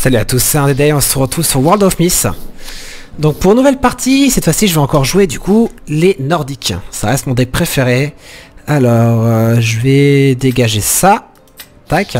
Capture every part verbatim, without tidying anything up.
Salut à tous, c'est un Day, on se retrouve sur World of Myths. Donc pour une nouvelle partie, cette fois-ci je vais encore jouer du coup les Nordiques. Ça reste mon deck préféré. Alors euh, je vais dégager ça. Tac.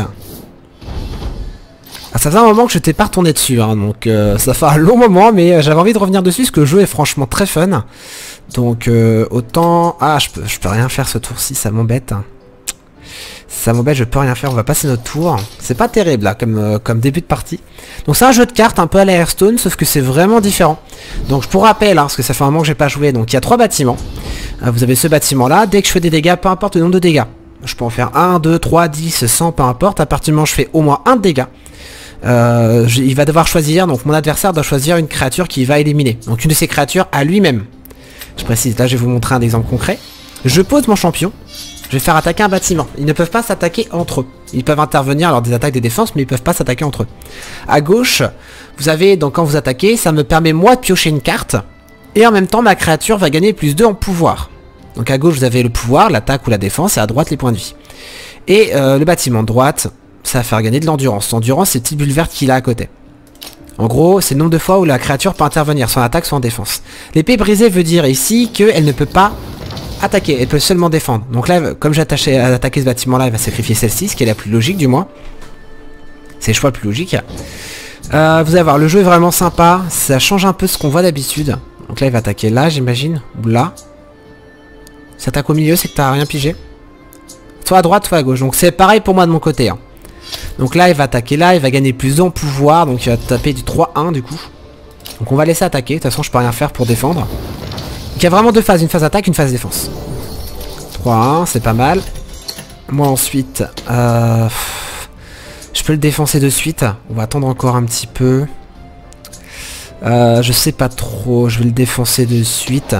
Ah, ça fait un moment que je t'ai pas retourné dessus, hein, donc euh, ça fait un long moment, mais euh, j'avais envie de revenir dessus parce que le jeu est franchement très fun. Donc euh, autant... Ah, je peux, je peux rien faire ce tour-ci, ça m'embête. Ça m'embête, je peux rien faire, on va passer notre tour. C'est pas terrible là, comme, euh, comme début de partie. Donc c'est un jeu de cartes un peu à la Hearthstone, sauf que c'est vraiment différent. Donc pour rappel, hein, parce que ça fait un moment que j'ai pas joué, donc il y a trois bâtiments. Euh, vous avez ce bâtiment là, dès que je fais des dégâts, peu importe le nombre de dégâts. Je peux en faire un, deux, trois, dix, cent, peu importe. À partir du moment où je fais au moins un de dégâts, euh, je, il va devoir choisir, donc mon adversaire doit choisir une créature qu'il va éliminer. Donc une de ces créatures à lui-même. Je précise, là je vais vous montrer un exemple concret. Je pose mon champion. Je vais faire attaquer un bâtiment. Ils ne peuvent pas s'attaquer entre eux. Ils peuvent intervenir lors des attaques des défenses, mais ils peuvent pas s'attaquer entre eux. À gauche, vous avez, donc quand vous attaquez, ça me permet moi de piocher une carte. Et en même temps, ma créature va gagner plus deux en pouvoir. Donc à gauche, vous avez le pouvoir, l'attaque ou la défense, et à droite, les points de vie. Et euh, le bâtiment de droite, ça va faire gagner de l'endurance. L'endurance, c'est le petite bulle verte qu'il a à côté. En gros, c'est le nombre de fois où la créature peut intervenir, soit en attaque, soit en défense. L'épée brisée veut dire ici qu'elle ne peut pas attaquer, elle peut seulement défendre. Donc là, comme j'ai attaché à attaquer ce bâtiment là, elle va sacrifier celle-ci, ce qui est la plus logique du moins. C'est le choix le plus logique. Euh, vous allez voir, le jeu est vraiment sympa, ça change un peu ce qu'on voit d'habitude. Donc là, il va attaquer là, j'imagine, ou là. Si t'attaque au milieu, c'est que t'as rien pigé. Soit à droite, soit à gauche. Donc c'est pareil pour moi de mon côté. Hein. Donc là, il va attaquer là, il va gagner plus en pouvoir, donc il va taper du trois un du coup. Donc on va laisser attaquer, de toute façon je peux rien faire pour défendre. Donc il y a vraiment deux phases, une phase attaque, une phase défense. trois un, c'est pas mal. Moi ensuite, euh, je peux le défoncer de suite. On va attendre encore un petit peu. Euh, je sais pas trop, je vais le défoncer de suite.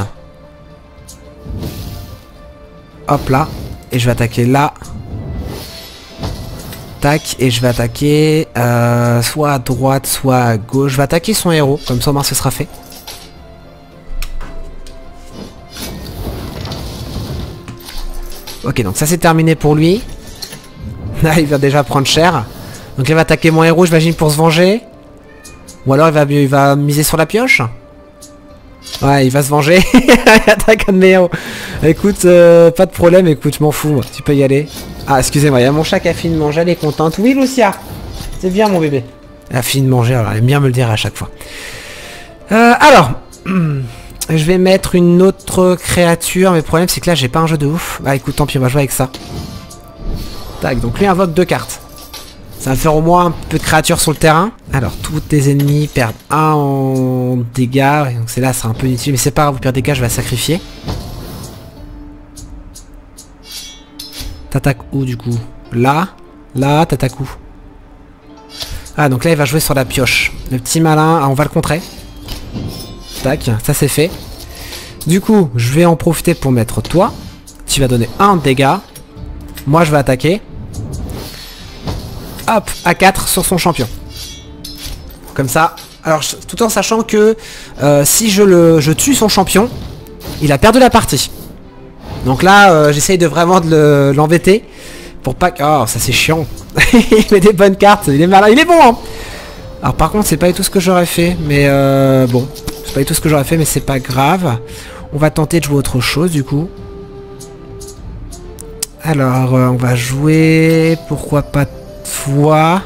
Hop là, et je vais attaquer là. Tac, et je vais attaquer euh, soit à droite, soit à gauche. Je vais attaquer son héros, comme ça au moins ce sera fait. Ok, donc ça c'est terminé pour lui. Là, il va déjà prendre cher. Donc il va attaquer mon héros, j'imagine, pour se venger. Ou alors il va, il va miser sur la pioche. Ouais, il va se venger. Il attaque un de mes héros. Écoute, euh, pas de problème, écoute, je m'en fous. Tu peux y aller. Ah, excusez-moi, il y a mon chat qui a fini de manger, elle est contente. Oui, Lucia. C'est bien, mon bébé. Elle a fini de manger, alors elle aime bien me le dire à chaque fois. Euh, alors... Je vais mettre une autre créature, mais le problème c'est que là j'ai pas un jeu de ouf. Bah écoute, tant pis, on va jouer avec ça. Tac, donc lui invoque deux cartes. Ça va me faire au moins un peu de créatures sur le terrain. Alors, tous tes ennemis perdent un en dégâts. Donc c'est là, c'est un peu inutile, mais c'est pas grave, vous perdez des dégâts, je vais la sacrifier. T'attaques où du coup? Là, là, t'attaques où? Ah, donc là il va jouer sur la pioche. Le petit malin, ah, on va le contrer. Tac, ça c'est fait. Du coup, je vais en profiter pour mettre toi. Tu vas donner un dégât. Moi, je vais attaquer. Hop, A quatre sur son champion. Comme ça. Alors, je, tout en sachant que euh, si je, le, je tue son champion, il a perdu la partie. Donc là, euh, j'essaye de vraiment de l'embêter. Le, pour pas que... Oh, ça c'est chiant. Il met des bonnes cartes. Il est malin. Il est bon, hein. Alors par contre, c'est pas du tout ce que j'aurais fait. Mais euh, bon... C'est pas du tout ce que j'aurais fait, mais c'est pas grave. On va tenter de jouer autre chose du coup. Alors, euh, on va jouer... Pourquoi pas toi?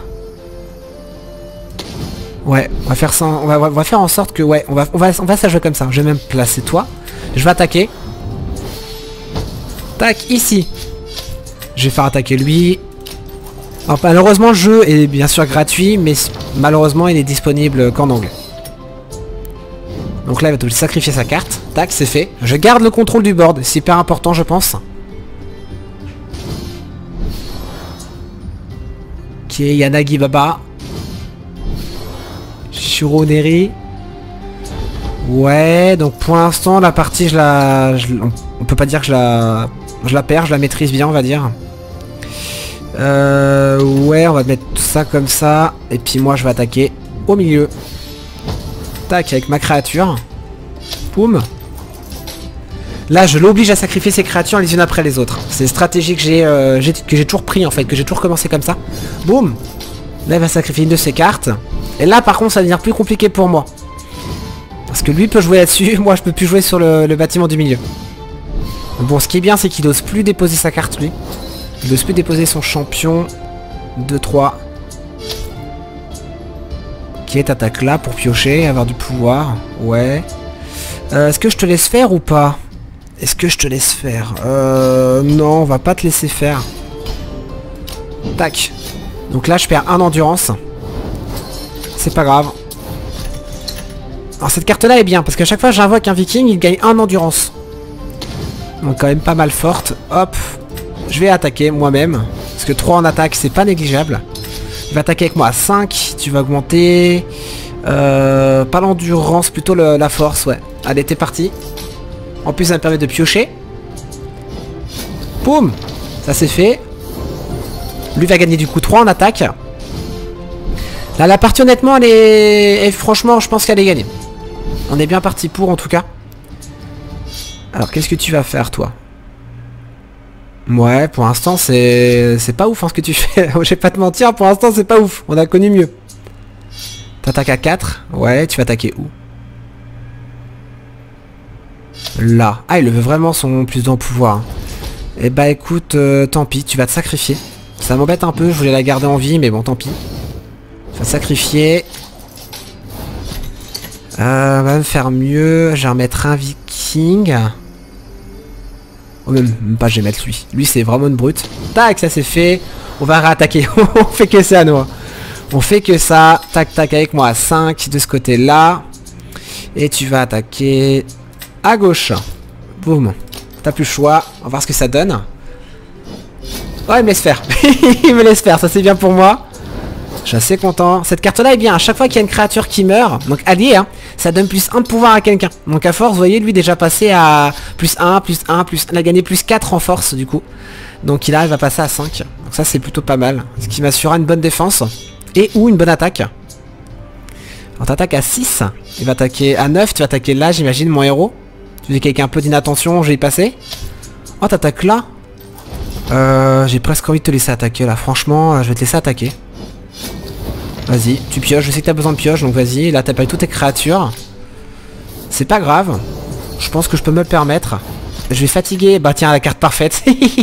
Ouais, on va faire ça. On va, on va faire en sorte que... Ouais, on va, on va, on va ça jouer comme ça. Je vais même placer toi. Je vais attaquer. Tac, ici. Je vais faire attaquer lui. Alors, malheureusement, le jeu est bien sûr gratuit, mais malheureusement, il est disponible qu'en anglais. Donc là, il va te sacrifier sa carte. Tac, c'est fait. Je garde le contrôle du board. C'est hyper important, je pense. Ok, Yanagi Baba. Shironeri. Ouais, donc pour l'instant, la partie, je la... Je, on, on peut pas dire que je la... Je la perds, je la maîtrise bien, on va dire. Euh... Ouais, on va mettre tout ça comme ça. Et puis moi, je vais attaquer au milieu. Tac, avec ma créature. Boum. Là, je l'oblige à sacrifier ses créatures les unes après les autres. C'est une stratégie que j'ai euh, que j'ai toujours pris en fait, que j'ai toujours commencé comme ça. Boum. Là, il va sacrifier une de ses cartes. Et là par contre ça va devenir plus compliqué pour moi. Parce que lui peut jouer là-dessus, moi je peux plus jouer sur le, le bâtiment du milieu. Bon, ce qui est bien c'est qu'il n'ose plus déposer sa carte lui. Il n'ose plus déposer son champion. deux trois. Qui est attaque là pour piocher, avoir du pouvoir. Ouais. Euh, Est-ce que je te laisse faire ou pas? Est-ce que je te laisse faire? Euh... Non, on va pas te laisser faire. Tac. Donc là, je perds un endurance. C'est pas grave. Alors cette carte-là est bien, parce qu'à chaque fois que j'invoque un viking, il gagne un endurance. Donc quand même pas mal forte. Hop. Je vais attaquer moi-même. Parce que trois en attaque, c'est pas négligeable. Il va attaquer avec moi à cinq. Tu vas augmenter... Euh, pas l'endurance, plutôt le, la force, ouais. Allez, t'es parti. En plus, ça me permet de piocher. Boum. Ça c'est fait. Lui va gagner du coup trois en attaque. Là, la partie honnêtement, elle est... Et franchement, je pense qu'elle est gagnée. On est bien parti pour, en tout cas. Alors, qu'est-ce que tu vas faire, toi? Ouais, pour l'instant, c'est... C'est pas ouf, hein, ce que tu fais. Je vais pas te mentir, pour l'instant, c'est pas ouf. On a connu mieux. T'attaques à quatre. Ouais, tu vas attaquer où? Là. Ah, il veut vraiment son plus de pouvoir. Eh bah, écoute, euh, tant pis, tu vas te sacrifier. Ça m'embête un peu, je voulais la garder en vie, mais bon, tant pis. Tu vas te sacrifier. Euh, on va me faire mieux. Je vais remettre un viking. Oh, même, même pas, je vais mettre lui. Lui, c'est vraiment une brute. Tac, ça c'est fait. On va réattaquer. On fait que ça, nous. On fait que ça. Tac, tac, avec moi à cinq de ce côté-là. Et tu vas attaquer à gauche. Boum. T'as plus le choix. On va voir ce que ça donne. Oh, il me laisse faire. Il me laisse faire. Ça, c'est bien pour moi. Je suis assez content. Cette carte-là est bien. À chaque fois qu'il y a une créature qui meurt, donc allié, hein, ça donne plus un de pouvoir à quelqu'un. Donc à force, vous voyez, lui déjà passé à plus un, plus un, plus... Il a gagné plus quatre en force, du coup. Donc il arrive à passer à cinq. Donc ça, c'est plutôt pas mal. Ce qui m'assurera une bonne défense. Et ou une bonne attaque. Alors t'attaques à six. Il va attaquer à neuf. Tu vas attaquer là, j'imagine, mon héros. Tu dis qu'avec un peu d'inattention, je vais y passer. Oh, t'attaques là. Euh, j'ai presque envie de te laisser attaquer, là. Franchement, je vais te laisser attaquer. Vas-y, tu pioches. Je sais que t'as besoin de pioche, donc vas-y. Là, t'as pas eu toutes tes créatures. C'est pas grave. Je pense que je peux me le permettre. Je vais fatiguer. Bah tiens, la carte parfaite.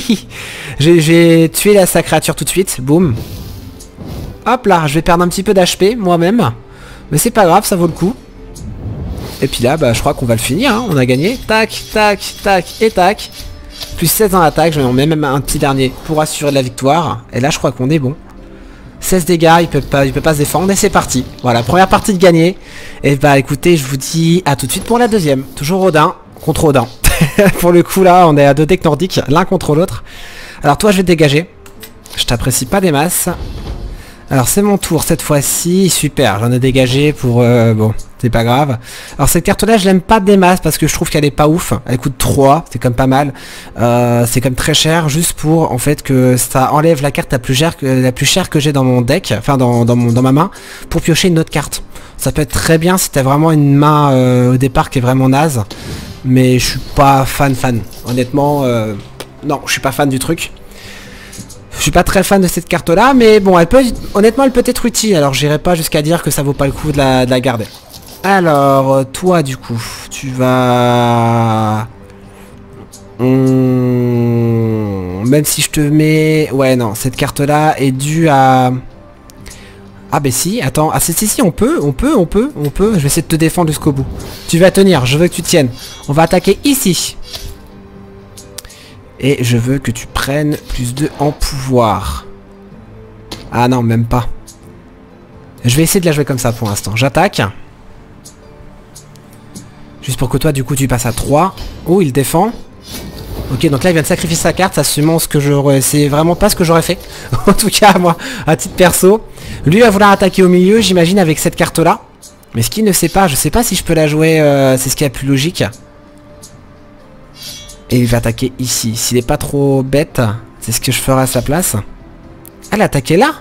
J'ai tué la, sa créature tout de suite. Boum. Hop là, je vais perdre un petit peu d'H P moi-même. Mais c'est pas grave, ça vaut le coup. Et puis là, bah je crois qu'on va le finir. Hein. On a gagné. Tac, tac, tac et tac. Plus seize en attaque. Je vais en mettre même un petit dernier pour assurer de la victoire. Et là, je crois qu'on est bon. seize dégâts, il peut pas, il peut pas se défendre. Et c'est parti. Voilà, première partie de gagner. Et bah écoutez, je vous dis à tout de suite pour la deuxième. Toujours Odin contre Odin. Pour le coup là, on est à deux decks nordiques, l'un contre l'autre. Alors toi, je vais te dégager. Je t'apprécie pas des masses. Alors c'est mon tour cette fois-ci. Super, j'en ai dégagé pour... Euh, bon, c'est pas grave. Alors cette carte-là, je l'aime pas des masses parce que je trouve qu'elle est pas ouf. Elle coûte trois, c'est comme pas mal. Euh, c'est comme très cher, juste pour en fait que ça enlève la carte la plus chère que, la plus chère que j'ai dans mon deck, enfin dans, dans, mon, dans ma main, pour piocher une autre carte. Ça peut être très bien si t'as vraiment une main euh, au départ qui est vraiment naze. Mais je suis pas fan fan. Honnêtement, euh, non, je suis pas fan du truc. Je suis pas très fan de cette carte là, mais bon, elle peut, honnêtement, elle peut être utile. Alors, j'irai pas jusqu'à dire que ça vaut pas le coup de la, de la garder. Alors, toi, du coup, tu vas... Hum... Même si je te mets... Ouais, non, cette carte là est due à... Ah, ben si, attends. Ah, si, si, si, on peut, on peut, on peut, on peut. Je vais essayer de te défendre jusqu'au bout. Tu vas tenir, je veux que tu tiennes. On va attaquer ici. Et je veux que tu prennes plus de en pouvoir. Ah non, même pas. Je vais essayer de la jouer comme ça pour l'instant. J'attaque. Juste pour que toi, du coup, tu passes à trois. Oh, il défend. Ok, donc là, il vient de sacrifier sa carte. Ça sûrement ce que j'aurais... C'est vraiment pas ce que j'aurais fait. En tout cas, moi, à titre perso. Lui va vouloir attaquer au milieu, j'imagine, avec cette carte-là. Mais ce qu'il ne sait pas, je sais pas si je peux la jouer... Euh, c'est ce qui est le plus logique. Et il va attaquer ici. S'il est pas trop bête, c'est ce que je ferai à sa place. Elle a attaqué là?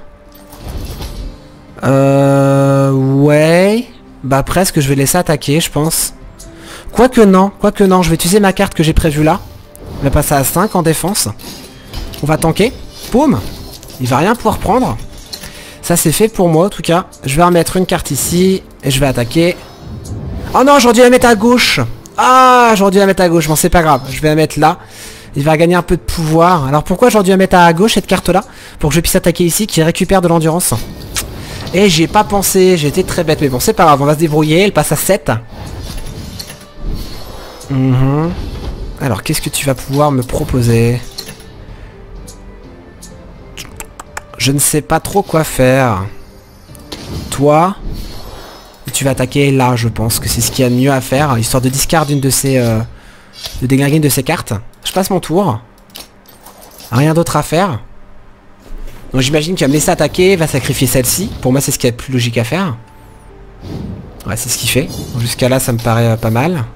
Euh... Ouais... Bah presque, je vais laisser attaquer, je pense. Quoique non, quoique non, je vais utiliser ma carte que j'ai prévue là. On va passer à cinq en défense. On va tanker. Boum. Il va rien pouvoir prendre. Ça c'est fait pour moi en tout cas. Je vais remettre une carte ici et je vais attaquer. Oh non, j'aurais dû la mettre à gauche. Ah, j'aurais dû la mettre à gauche. Bon, c'est pas grave. Je vais la mettre là. Il va gagner un peu de pouvoir. Alors pourquoi j'aurais dû la mettre à gauche cette carte là? Pour que je puisse attaquer ici, qui récupère de l'endurance. Et j'y ai pas pensé. J'ai été très bête. Mais bon, c'est pas grave. On va se débrouiller. Elle passe à sept. Mmh. Alors, qu'est-ce que tu vas pouvoir me proposer? Je ne sais pas trop quoi faire. Toi, tu vas attaquer là, je pense que c'est ce qu'il y a de mieux à faire, histoire de discard une de ces... Euh, de déglinguer une de ces cartes. Je passe mon tour. Rien d'autre à faire. Donc j'imagine qu'il va me laisser attaquer, va sacrifier celle-ci. Pour moi, c'est ce qu'il y a de plus logique à faire. Ouais, c'est ce qu'il fait. Jusqu'à là, ça me paraît euh, pas mal.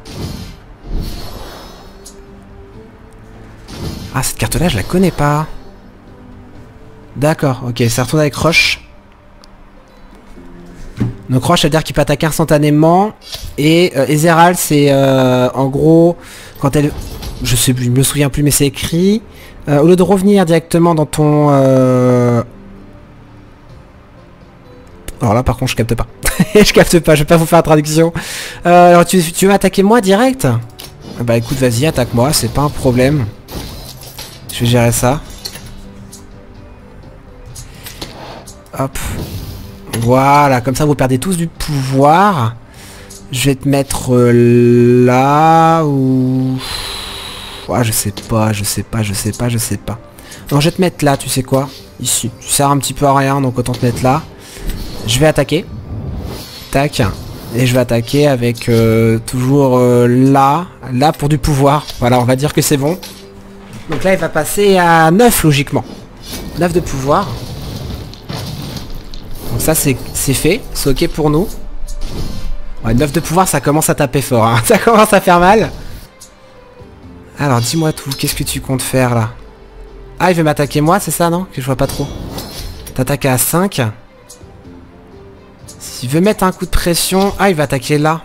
Ah, cette carte-là, je la connais pas. D'accord, ok, ça retourne avec Roche. Donc Roche, ça veut dire qu'il peut attaquer instantanément. Et euh, Ezreal, c'est euh, en gros, quand elle... Je sais plus, je me souviens plus, mais c'est écrit. Euh, au lieu de revenir directement dans ton... Euh... Alors là, par contre, je capte pas. Je capte pas, je vais pas vous faire la traduction. Euh, alors, tu, tu veux attaquer moi direct? Bah écoute, vas-y, attaque-moi, c'est pas un problème. Je vais gérer ça. Hop. Voilà, comme ça vous perdez tous du pouvoir. Je vais te mettre euh, là ou... Ouais, je sais pas, je sais pas, je sais pas, je sais pas. Non, je vais te mettre là, tu sais quoi? Ici. Tu sers un petit peu à rien, donc autant te mettre là. Je vais attaquer. Tac. Et je vais attaquer avec euh, toujours euh, là. Là pour du pouvoir. Voilà, on va dire que c'est bon. Donc là, il va passer à neuf, logiquement. neuf de pouvoir. Donc ça, c'est fait. C'est ok pour nous. Ouais, neuf de pouvoir, ça commence à taper fort. Hein. Ça commence à faire mal. Alors, dis-moi tout. Qu'est-ce que tu comptes faire, là? Ah, il veut m'attaquer moi, c'est ça, non? Que je vois pas trop. T'attaques à cinq. S'il veut mettre un coup de pression... Ah, il va attaquer là.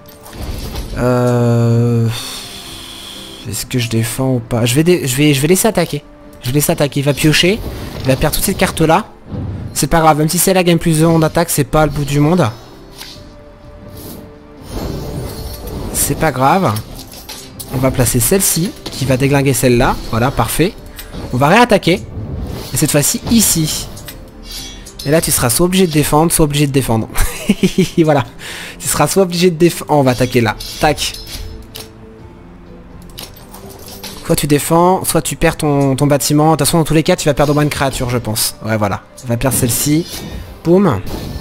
Euh... Est-ce que je défends ou pas? Je vais, dé... je vais, je vais laisser attaquer. Je vais laisser attaquer. Il va piocher. Il va perdre toutes ces cartes-là. C'est pas grave. Même si celle-là gagne plus de en attaque, c'est pas le bout du monde. C'est pas grave. On va placer celle-ci, qui va déglinguer celle-là. Voilà, parfait. On va réattaquer. Et cette fois-ci, ici. Et là, tu seras soit obligé de défendre, soit obligé de défendre. Voilà. Tu seras soit obligé de défendre... Oh, on va attaquer là. Tac. Soit tu défends, soit tu perds ton, ton bâtiment. De toute façon, dans tous les cas, tu vas perdre au moins une créature, je pense. Ouais, voilà. On va perdre celle-ci. Boum.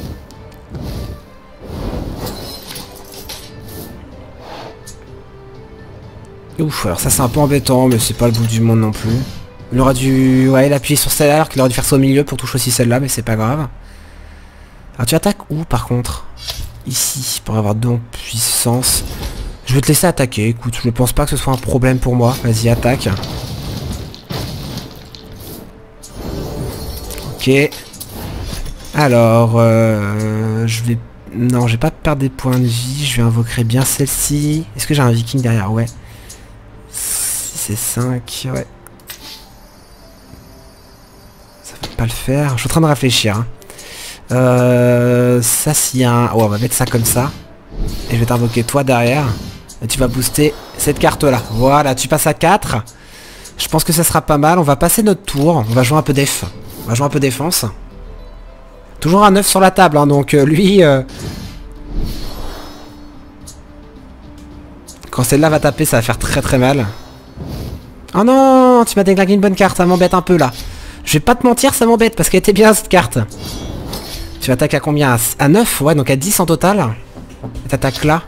Ouf, alors ça c'est un peu embêtant, mais c'est pas le bout du monde non plus. Il aurait dû... Ouais, l'appuyer sur celle-là, alors qu'il aurait dû faire ça au milieu pour toucher aussi celle-là, mais c'est pas grave. Alors tu attaques où, par contre? Ici, pour avoir deux en puissance. Je vais te laisser attaquer, écoute, je ne pense pas que ce soit un problème pour moi. Vas-y, attaque. Ok. Alors, euh, je vais... Non, je vais pas perdre des points de vie, je vais invoquer bien celle-ci. Est-ce que j'ai un viking derrière? Ouais. C'est cinq, ouais. Ça va pas le faire. Je suis en train de réfléchir. Hein. Euh, ça, s'il y a un... Oh, on va mettre ça comme ça. Et je vais t'invoquer toi derrière. Et tu vas booster cette carte-là. Voilà, tu passes à quatre. Je pense que ça sera pas mal. On va passer notre tour. On va jouer un peu def. On va jouer un peu défense. Toujours un neuf sur la table. Hein, donc euh, lui... Euh... Quand celle-là va taper, ça va faire très très mal. Oh non, tu m'as déglingué une bonne carte, ça m'embête un peu là. Je vais pas te mentir, ça m'embête parce qu'elle était bien cette carte. Tu attaques à combien? À neuf? Ouais, donc à dix en total. Et t'attaques là.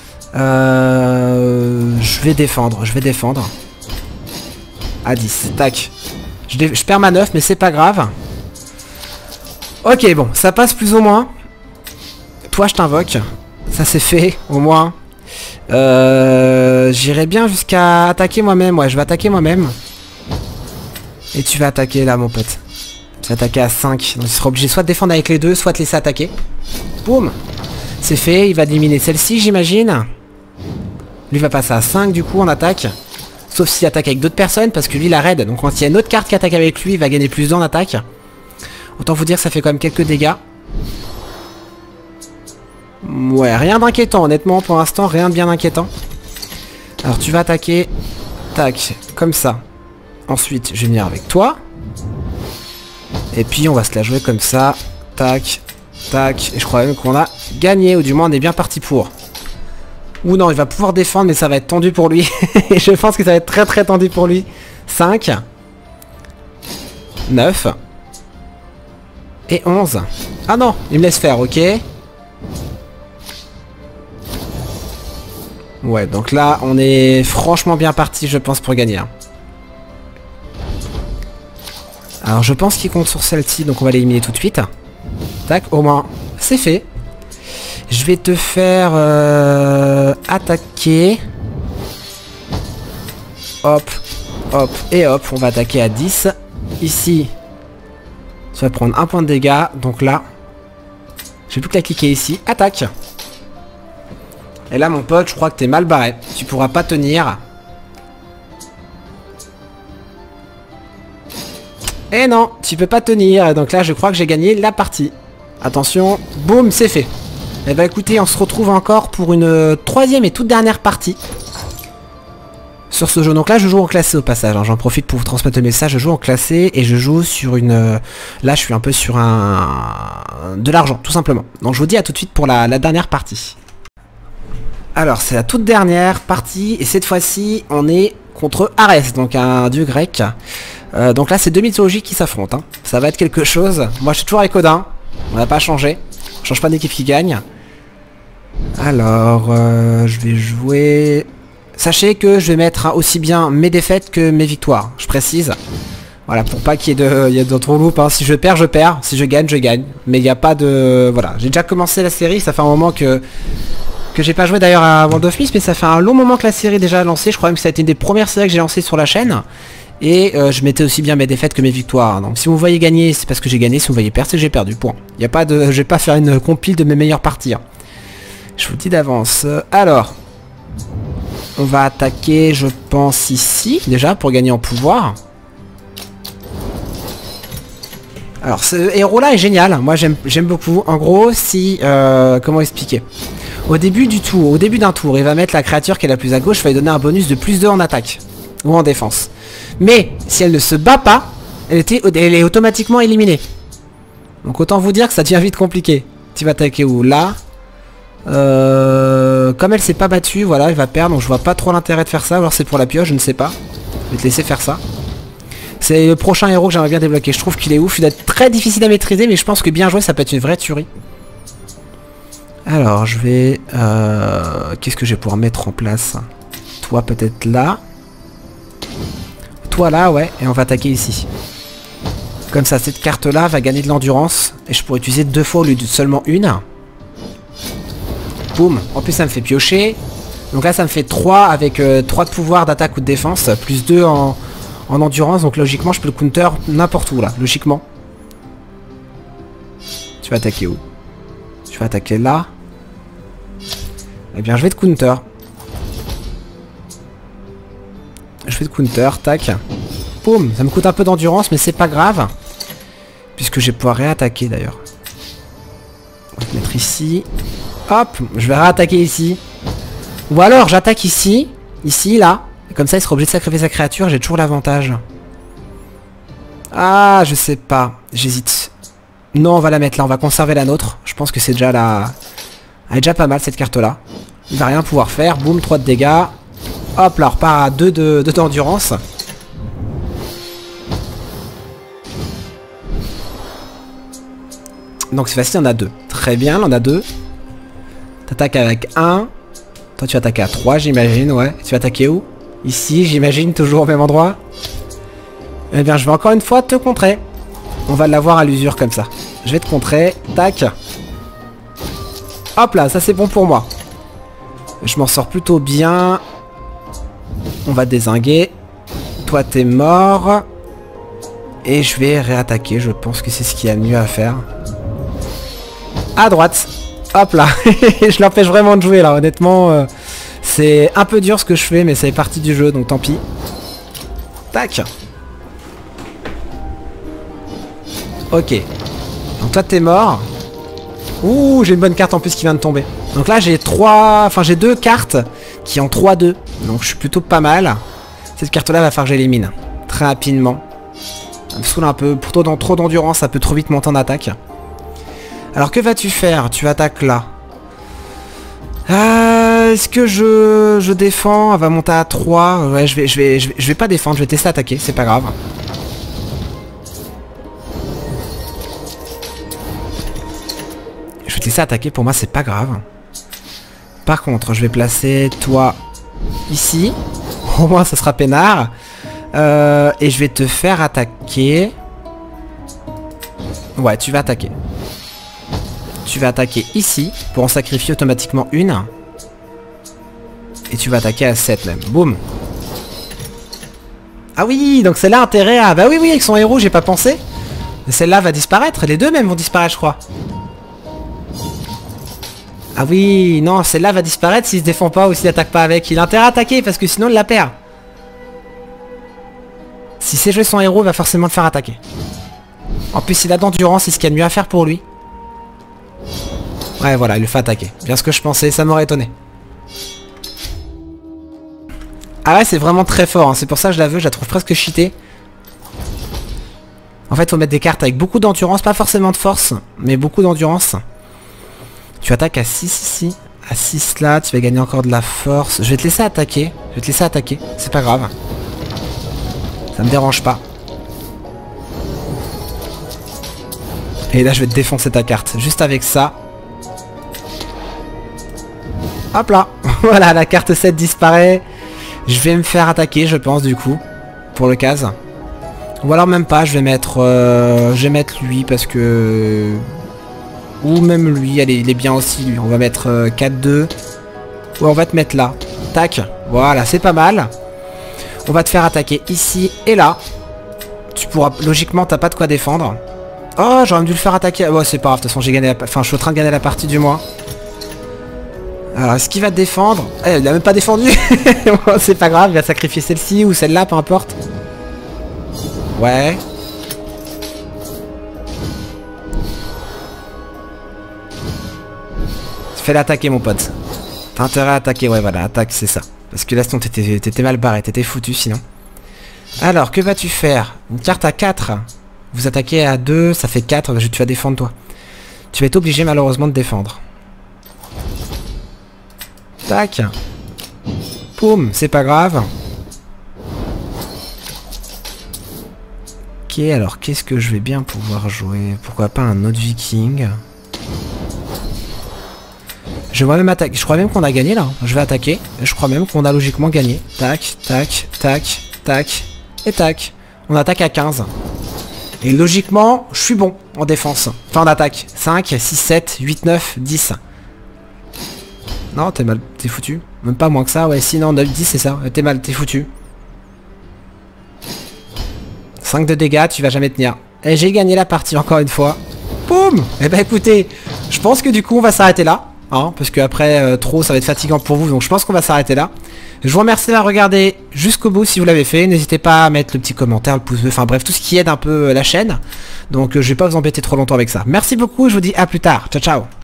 Euh, je vais défendre, je vais défendre. À dix, tac. Je, dé... je perds ma neuf, mais c'est pas grave. Ok, bon, ça passe plus ou moins. Toi, je t'invoque. Ça c'est fait, au moins. Euh, J'irai bien jusqu'à attaquer moi-même. Ouais, je vais attaquer moi-même. Et tu vas attaquer là, mon pote. Tu vas attaquer à cinq. Donc tu seras obligé soit de défendre avec les deux, soit de laisser attaquer. Boum. C'est fait. Il va éliminer celle-ci, j'imagine. Lui va passer à cinq du coup en attaque. Sauf s'il attaque avec d'autres personnes, parce que lui, il a raid. Donc quand il y a une autre carte qui attaque avec lui, il va gagner plus d'en attaque. Autant vous dire que ça fait quand même quelques dégâts. Ouais, rien d'inquiétant, honnêtement, pour l'instant, rien de bien inquiétant. Alors, tu vas attaquer. Tac, comme ça. Ensuite, je vais venir avec toi. Et puis, on va se la jouer comme ça. Tac, tac. Et je crois même qu'on a gagné, ou du moins, on est bien parti pour. Ou non, il va pouvoir défendre, mais ça va être tendu pour lui. Et je pense que ça va être très très tendu pour lui. cinq. neuf. Et onze. Ah non, il me laisse faire, ok. Ouais, donc là, on est franchement bien parti, je pense, pour gagner. Alors, je pense qu'il compte sur celle-ci, donc on va l'éliminer tout de suite. Tac, au moins, c'est fait. Je vais te faire euh, attaquer. Hop, hop, et hop, on va attaquer à dix. Ici, tu vas prendre un point de dégâts, donc là, j'ai plus qu'à cliquer ici. Attaque. Et là, mon pote, je crois que t'es mal barré. Tu pourras pas tenir. Et non, tu peux pas tenir. Donc là, je crois que j'ai gagné la partie. Attention, boum, c'est fait. Et bah écoutez, on se retrouve encore pour une troisième et toute dernière partie sur ce jeu. Donc là, je joue en classé au passage. Hein. J'en profite pour vous transmettre le message. Je joue en classé et je joue sur une... Là, je suis un peu sur un... de l'argent, tout simplement. Donc je vous dis à tout de suite pour la, la dernière partie. Alors, c'est la toute dernière partie, et cette fois-ci, on est contre Arès, donc un dieu grec. Euh, donc là, c'est deux mythologies qui s'affrontent. Hein. Ça va être quelque chose. Moi, je suis toujours avec Odin. On n'a pas changé. On change pas d'équipe qui gagne. Alors, euh, je vais jouer... Sachez que je vais mettre aussi bien mes défaites que mes victoires. Je précise. Voilà, pour pas qu'il y ait de, il y ait d'entre-loup. Hein. Si je perds, je perds. Si je gagne, je gagne. Mais il n'y a pas de... Voilà, j'ai déjà commencé la série. Ça fait un moment que... que j'ai pas joué d'ailleurs à World of Myths, mais ça fait un long moment que la série est déjà lancée. Je crois même que ça a été une des premières séries que j'ai lancées sur la chaîne. Et euh, je mettais aussi bien mes défaites que mes victoires. Donc si vous me voyez gagner, c'est parce que j'ai gagné. Si vous me voyez perdre, c'est que j'ai perdu. Point. Il y a pas de... Je vais pas faire une compile de mes meilleures parties. Hein. Je vous le dis d'avance. Alors, on va attaquer, je pense, ici, déjà, pour gagner en pouvoir. Alors, ce héros-là est génial. Moi, j'aime beaucoup. En gros, si... Euh, comment expliquer ? Au début du tour, au début d'un tour, il va mettre la créature qui est la plus à gauche, il va lui donner un bonus de plus deux en attaque. Ou en défense. Mais, si elle ne se bat pas, elle, était, elle est automatiquement éliminée. Donc autant vous dire que ça devient vite compliqué. Tu vas attaquer où? Là. Euh, comme elle s'est pas battue, voilà, elle va perdre. Donc je vois pas trop l'intérêt de faire ça. Alors c'est pour la pioche, je ne sais pas. Je vais te laisser faire ça. C'est le prochain héros que j'aimerais bien débloquer. Je trouve qu'il est ouf. Il doit être très difficile à maîtriser, mais je pense que bien joué, ça peut être une vraie tuerie. Alors, je vais... Euh, Qu'est-ce que je vais pouvoir mettre en place? Toi, peut-être là. Toi, là, ouais. Et on va attaquer ici. Comme ça, cette carte-là va gagner de l'endurance. Et je pourrais utiliser deux fois au lieu de seulement une. Boum. En plus, ça me fait piocher. Donc là, ça me fait trois avec euh, trois de pouvoir d'attaque ou de défense. Plus deux en, en endurance. Donc logiquement, je peux le counter n'importe où, là. Logiquement. Tu vas attaquer où? Tu vas attaquer là. Eh bien, je vais te counter. Je vais te counter, tac. Boum, ça me coûte un peu d'endurance, mais c'est pas grave. Puisque je vais pouvoir réattaquer d'ailleurs. On va te mettre ici. Hop, je vais réattaquer ici. Ou alors, j'attaque ici. Ici, là. Et comme ça, il sera obligé de sacrifier sa créature. J'ai toujours l'avantage. Ah, je sais pas. J'hésite. Non, on va la mettre là. On va conserver la nôtre. Je pense que c'est déjà la... Elle est déjà pas mal, cette carte-là. Il va rien pouvoir faire. Boum, trois de dégâts. Hop, là, on repart à deux de, de d'endurance. Donc c'est facile, on a deux. Très bien, on a deux. T'attaques avec un. Toi, tu vas attaquer à trois, j'imagine, ouais. Tu vas attaquer où? Ici, j'imagine, toujours au même endroit. Eh bien, je vais encore une fois te contrer. On va l'avoir à l'usure comme ça. Je vais te contrer. Tac. Hop là, ça c'est bon pour moi. Je m'en sors plutôt bien. On va dézinguer. Toi, t'es mort. Et je vais réattaquer. Je pense que c'est ce qu'il y a de mieux à faire. À droite. Hop là. Je l'empêche vraiment de jouer là. Honnêtement, euh, c'est un peu dur ce que je fais, mais ça fait partie du jeu, donc tant pis. Tac. Ok. Donc toi t'es mort. Ouh, j'ai une bonne carte en plus qui vient de tomber. Donc là j'ai trois... Enfin j'ai deux cartes qui ont trois deux. Donc je suis plutôt pas mal. Cette carte là va falloir que j'élimine. Très rapidement. Ça me saoule un peu. Pour trop, trop d'endurance, ça peut trop vite monter en attaque. Alors que vas-tu faire? Tu attaques là. Euh, Est-ce que je, je défends? Elle va monter à trois. Ouais, je vais, je, vais, je, vais, je vais pas défendre. Je vais tester attaquer. C'est pas grave. Je vais te laisser attaquer, pour moi c'est pas grave. Par contre, je vais placer toi ici. Au moins ça sera peinard. Euh, et je vais te faire attaquer. Ouais, tu vas attaquer. Tu vas attaquer ici pour en sacrifier automatiquement une. Et tu vas attaquer à sept même. Boum. Ah oui, donc celle-là intérêt à... Bah oui, oui, avec son héros, j'ai pas pensé. Celle-là va disparaître. Les deux même vont disparaître, je crois. Ah oui, non, celle-là va disparaître s'il se défend pas ou s'il attaque pas avec. Il a intérêt à attaquer parce que sinon il la perd. Si c'est joué son héros, il va forcément le faire attaquer. En plus, il a d'endurance, c'est ce qu'il y a de mieux à faire pour lui. Ouais, voilà, il le fait attaquer. Bien ce que je pensais, ça m'aurait étonné. Ah ouais, c'est vraiment très fort, hein. C'est pour ça que je la veux, je la trouve presque cheatée. En fait, faut mettre des cartes avec beaucoup d'endurance, pas forcément de force, mais beaucoup d'endurance. Tu attaques à six ici, à six là, tu vas gagner encore de la force. Je vais te laisser attaquer, je vais te laisser attaquer, c'est pas grave. Ça me dérange pas. Et là je vais te défoncer ta carte, juste avec ça. Hop là. Voilà, la carte sept disparaît. Je vais me faire attaquer, je pense, du coup, pour le case. Ou alors même pas, je vais mettre euh, je vais mettre lui parce que... Ou même lui, allez, il est bien aussi lui. On va mettre euh, quatre deux. Ouais, on va te mettre là. Tac. Voilà, c'est pas mal. On va te faire attaquer ici et là. Tu pourras... Logiquement, t'as pas de quoi défendre. Oh, j'aurais dû le faire attaquer. Oh, c'est pas grave, de toute façon, j'ai gagné la... Enfin, je suis en train de gagner la partie du moins. Alors, est-ce qu'il va te défendre? Eh, il a même pas défendu. Bon, c'est pas grave, il va sacrifier celle-ci ou celle-là, peu importe. Ouais. Fais l'attaquer, mon pote. T'as intérêt à attaquer, ouais, voilà, attaque, c'est ça. Parce que là, sinon, t'étais mal barré, t'étais foutu, sinon. Alors, que vas-tu faire? Une carte à quatre. Vous attaquez à deux, ça fait quatre, tu vas défendre, toi. Tu vas être obligé, malheureusement, de défendre. Tac. Poum, c'est pas grave. Ok, alors, qu'est-ce que je vais bien pouvoir jouer? Pourquoi pas un autre viking? Je vais même attaquer. Je crois même qu'on a gagné là. Je vais attaquer. Je crois même qu'on a logiquement gagné. Tac, tac, tac, tac. Et tac. On attaque à quinze. Et logiquement, je suis bon en défense. Enfin en attaque. cinq, six, sept, huit, neuf, dix. Non, t'es mal. T'es foutu. Même pas moins que ça. Ouais, si, non, neuf, dix, c'est ça. T'es mal, t'es foutu. cinq de dégâts, tu vas jamais tenir. Et j'ai gagné la partie encore une fois. Boum. Eh ben écoutez, je pense que du coup on va s'arrêter là. Hein, parce que après euh, trop ça va être fatigant pour vous, donc je pense qu'on va s'arrêter là. Je vous remercie d'avoir regardé jusqu'au bout si vous l'avez fait. N'hésitez pas à mettre le petit commentaire, le pouce bleu, enfin bref, tout ce qui aide un peu euh, la chaîne. Donc euh, je vais pas vous embêter trop longtemps avec ça. Merci beaucoup, je vous dis à plus tard. Ciao ciao.